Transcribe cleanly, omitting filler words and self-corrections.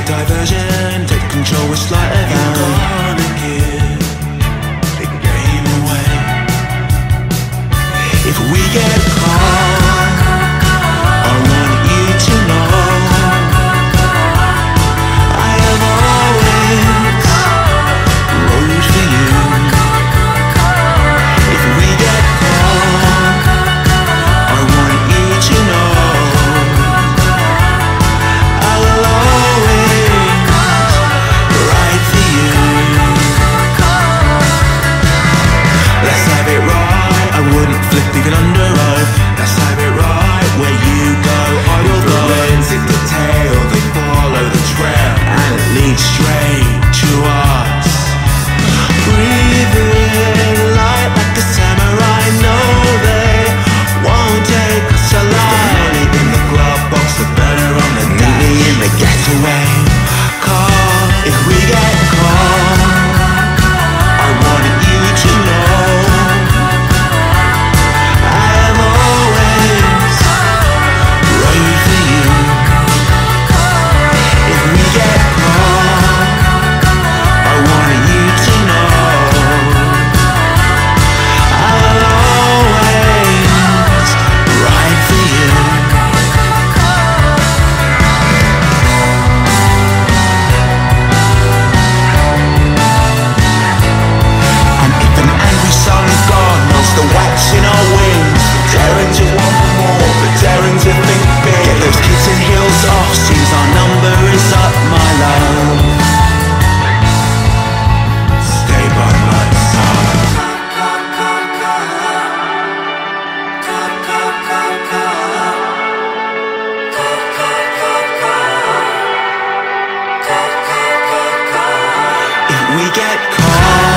diversion, take control with sleight of hand. You're gonna give the game away. If we get caught, I want you to know I have always rode for you. If we get caught, I want you to know I will always ride for you. Let's have it right, I wouldn't flip even under oath. Let's have it right, where you go I will go. The winds in the tail, they follow the trail, and it leads straight to us. Breathe in light like a samurai, know they won't take us alive. Money in the glove box, the burner on the dash. Meet me in the getaway car. If we get caught, I want you to know I have always rode for you. If we get caught, I want you to know I will always ride for you. And if an angry son of God melts the wax in our wings, daring to want more, but daring to think big. Get those kitten heels off, seems our number is up, my love. Stay by my side. If we get caught,